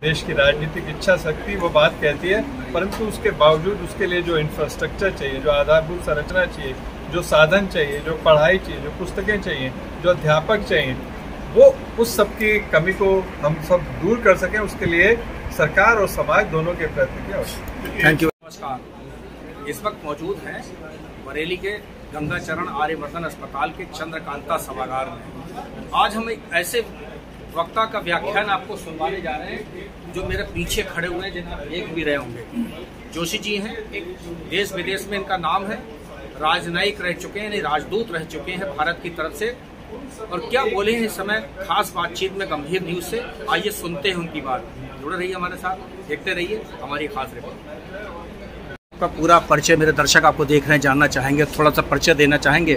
देश की राजनीतिक इच्छा शक्ति वो बात कहती है, परंतु उसके बावजूद उसके लिए जो इंफ्रास्ट्रक्चर चाहिए, जो आधारभूत संरचना चाहिए, जो साधन चाहिए, जो पढ़ाई चाहिए, जो पुस्तकें चाहिए, जो अध्यापक चाहिए, वो उस सब की कमी को हम सब दूर कर सकें, उसके लिए सरकार और समाज दोनों के प्रयत्न की आवश्यकता है। Thank you. नमस्कार, इस वक्त मौजूद हैं बरेली के गंगाचरण आर्यवर्धन अस्पताल के चंद्रकांता सभागार में। आज हम एक ऐसे वक्ता का व्याख्यान आपको सुनवाने जा रहे हैं जो मेरे पीछे खड़े हुए हैं, जिन्हें आप देख भी रहे होंगे। जोशी जी हैं, एक देश विदेश में इनका नाम है, राजनयिक रह चुके हैं, राजदूत रह चुके हैं भारत की तरफ से। और क्या बोले हैं इस समय खास बातचीत में गंभीर न्यूज से, आइए सुनते हैं उनकी बात। जुड़े रहिए हमारे साथ, देखते रहिए हमारी खास रिपोर्ट। आपका पूरा परिचय मेरे दर्शक आपको देख रहे हैं, जानना चाहेंगे, थोड़ा सा परिचय देना चाहेंगे?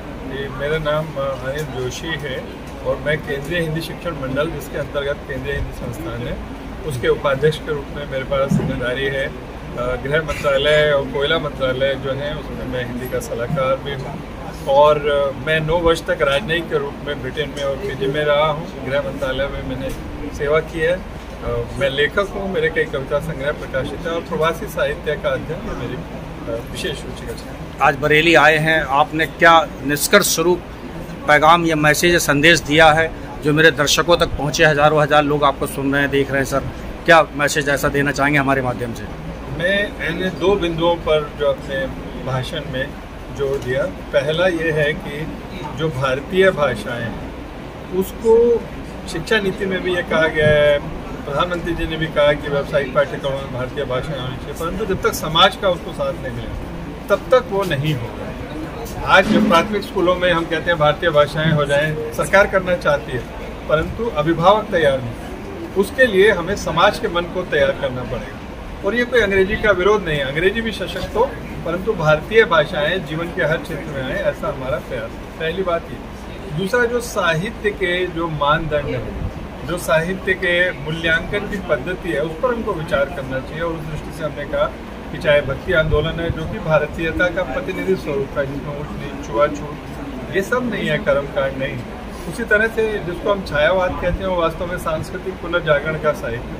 मेरा नाम अनिल जोशी है और मैं केंद्रीय हिंदी शिक्षण मंडल, जिसके अंतर्गत केंद्रीय हिंदी संस्थान है, उसके उपाध्यक्ष के रूप में मेरे पास जिम्मेदारी है। गृह मंत्रालय और कोयला मंत्रालय जो है उसमें मैं हिंदी का सलाहकार भी हूँ। और मैं 9 वर्ष तक राजनयिक के रूप में ब्रिटेन में और पीजी में रहा हूँ। गृह मंत्रालय में मैंने सेवा की है। मैं लेखक हूँ, मेरे कई कविता संग्रह प्रकाशित है और प्रवासी साहित्य का अध्ययन मेरी विशेष रुचि का। आज बरेली आए हैं, आपने क्या निष्कर्ष स्वरूप पैगाम या मैसेज संदेश दिया है जो मेरे दर्शकों तक पहुँचे? हजार लोग आपको सुन रहे हैं, देख रहे हैं सर, क्या मैसेज ऐसा देना चाहेंगे हमारे माध्यम से? मैंने 2 बिंदुओं पर जो अपने भाषण में जोर दिया। पहला ये है कि जो भारतीय भाषाएं हैं उसको शिक्षा नीति में भी ये कहा गया है, प्रधानमंत्री जी ने भी कहा कि व्यावसायिक पाठ्यक्रमों में भारतीय भाषाएं होनी चाहिए, परंतु जब तक समाज का उसको साथ नहीं मिले तब तक वो नहीं होगा। आज जो प्राथमिक स्कूलों में हम कहते हैं भारतीय भाषाएं हो जाएं, सरकार करना चाहती है, परंतु अभिभावक तैयार नहीं। उसके लिए हमें समाज के मन को तैयार करना पड़ेगा। और ये कोई अंग्रेजी का विरोध नहीं है, अंग्रेजी भी सशक्त हो, परंतु भारतीय भाषाएं जीवन के हर क्षेत्र में आए, ऐसा हमारा प्रयास है। पहली बात ये। दूसरा, जो साहित्य के जो मानदंड है, जो साहित्य के मूल्यांकन की पद्धति है, उस पर हमको विचार करना चाहिए। और उस दृष्टि से हमने कहा कि चाहे भक्ति आंदोलन है जो कि भारतीयता का प्रतिनिधि स्वरूप है, जिसमें ऊंच नीच छुआछूत ये सब नहीं है, कर्मकांड नहीं। उसी तरह से जिसको हम छायावाद कहते हैं वो वास्तव में सांस्कृतिक पुनर्जागरण का साहित्य।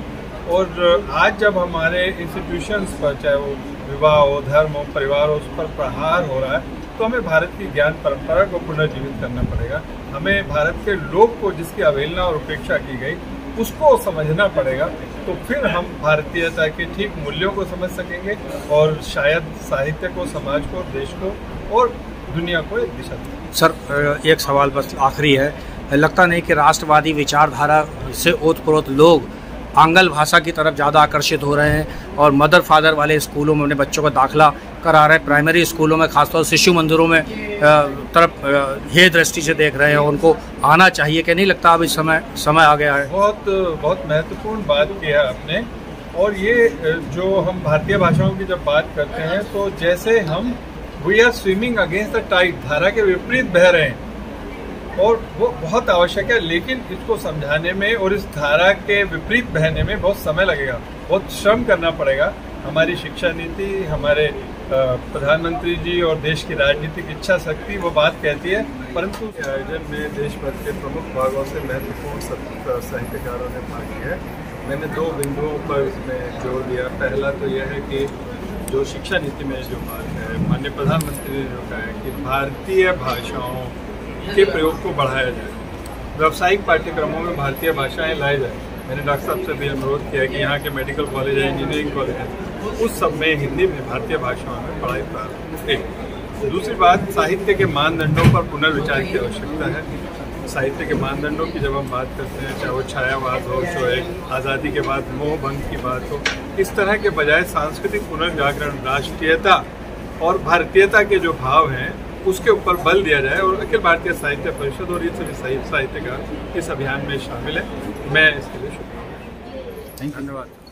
और आज जब हमारे इंस्टीट्यूशंस पर, चाहे वो विवाह हो, धर्म हो, परिवार हो, उस पर प्रहार हो रहा है, तो हमें भारत की ज्ञान परंपरा को पुनर्जीवित करना पड़ेगा। हमें भारत के लोग को जिसकी अवहेलना और उपेक्षा की गई उसको समझना पड़ेगा। तो फिर हम भारतीयता के ठीक मूल्यों को समझ सकेंगे और शायद साहित्य को, समाज को, देश को और दुनिया को एक दिशा दें। सर, एक सवाल बस आखिरी है, लगता नहीं कि राष्ट्रवादी विचारधारा से ओतप्रोत लोग आंग्ल भाषा की तरफ ज़्यादा आकर्षित हो रहे हैं और मदर फादर वाले स्कूलों में अपने बच्चों का दाखिला करा रहे हैं, प्राइमरी स्कूलों में, खासतौर से शिशु मंदिरों में तरफ हे दृष्टि से देख रहे हैं? उनको आना चाहिए कि नहीं लगता अब इस समय आ गया है? बहुत महत्वपूर्ण बात की है आपने। और ये जो हम भारतीय भाषाओं की जब बात करते हैं तो जैसे हम we are swimming against the tide, धारा के विपरीत बह रहे हैं, और वो बहुत आवश्यक है। लेकिन इसको समझाने में और इस धारा के विपरीत बहने में बहुत समय लगेगा, बहुत श्रम करना पड़ेगा। हमारी शिक्षा नीति, हमारे प्रधानमंत्री जी और देश की राजनीतिक इच्छा शक्ति वो बात कहती है, परंतु आयोजन में देश भर के प्रमुख भागों से महत्वपूर्ण साहित्यकारों ने भाग लिया है। मैंने 2 बिंदुओं पर इसमें जोर दिया। पहला तो यह है कि जो शिक्षा नीति में जो बात है, माननीय प्रधानमंत्री ने जो कहा है कि भारतीय भाषाओं के प्रयोग को बढ़ाया जाए, व्यावसायिक पाठ्यक्रमों में भारतीय भाषाएं लाई जाए। मैंने डॉक्टर साहब से भी अनुरोध किया कि यहाँ के मेडिकल कॉलेज है, इंजीनियरिंग कॉलेज है, उस सब में हिंदी में, भारतीय भाषाओं में पढ़ाई प्रारंभ। एक दूसरी बात, साहित्य के मानदंडों पर पुनर्विचार की आवश्यकता है। साहित्य के मानदंडों की जब हम बात करते हैं, चाहे वो छायावाद हो, जो एक आज़ादी के बाद मोह भंग की बात हो, इस तरह के बजाय सांस्कृतिक पुनर्जागरण, राष्ट्रीयता और भारतीयता के जो भाव हैं उसके ऊपर बल दिया जाए। और अखिल भारतीय साहित्य परिषद और ये सभी साहित्यकार इस अभियान में शामिल है। मैं इसके लिए शुभकामनाएं। धन्यवाद।